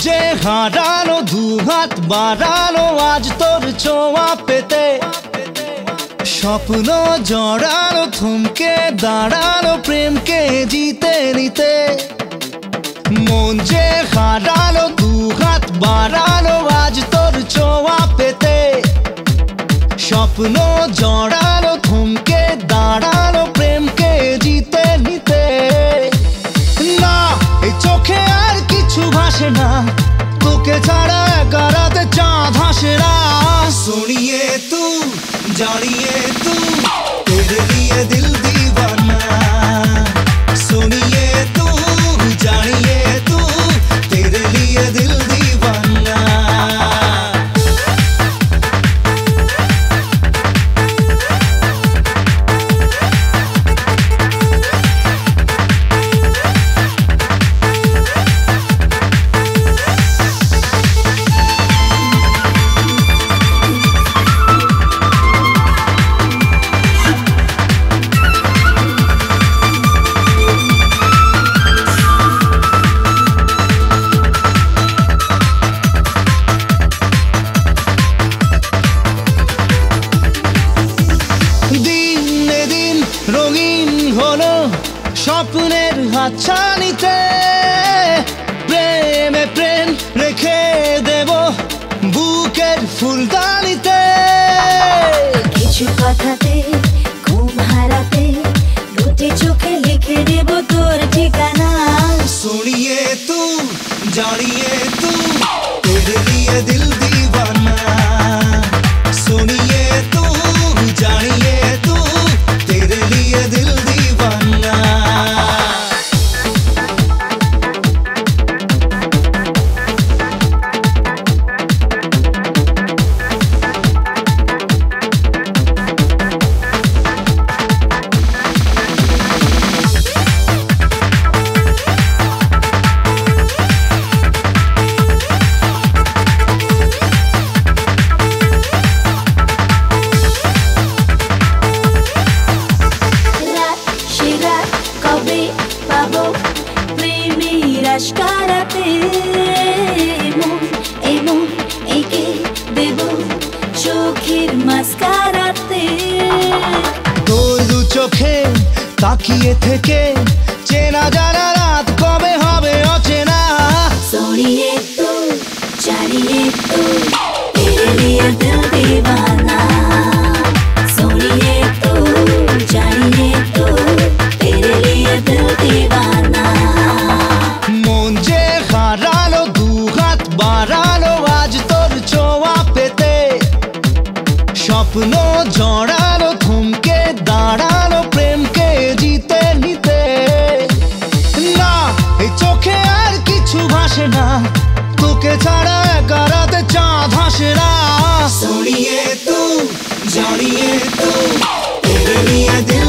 যে হারানো দুহাত বাড়ানো আজ তোর ছোঁয়া পেতে, স্বপ্ন জড়ানো থমকে দাঁড়ানো প্রেমকে জিতে নিতে। মন যে হারানো দুহাত বাড়ানো আজ তোর ছোঁয়া পেতে, স্বপ্ন জড়ানো থমকে দাঁড়ানো প্রেমকে জিতে নিতে। না এই চোখে আর কিছু ভাসে না, তোকে ছাড়া একা রাতে চাঁদ হাসে না। सुनिए तू जानिए तू तेरे लिए दिल दीवाना, सुनिए तू जानिए तू तेरे लिए दिल दीवाना। রঙিন হলো স্বপ্নের হাতছানিতে, প্রেমে প্রেম রেখে দেব বুকের ফুলদানিতে। কিছু কথাতে ঘুম হারাতে দুটি চোখে লিখে দেব তোর ঠিকানা। सुनिए तू जानिए तू तेरे लिए दिल दीवाना, सुनिए तू जानिए तू तेरे लिए दिल दीवाना। রাশকারাতে মন এমন এঁকে দেব চোখের মাস্কারাতে। তোর দু চোখে তাকিয়ে থেকে চেনা জানা রাত কবে হবে অচেনা। सुनिए तू जानिए तू तेरे लिए दिल दीवाना, सुनिए तू जानिए तू तेरे लिए दिल दीवाना। মন যে হারালো দুহাত বাড়ালো আজ তোর ছোঁয়া পেতে, স্বপ্ন জড়ালো থমকে দাঁড়ালো প্রেমকে জিতে নিতে। না এই চোখে আর কিছু ভাসে না, তোকে ছাড়া একা রাতে চাঁদ হাসে না। सुनिए तू जानिए तू तेरे लिए दिल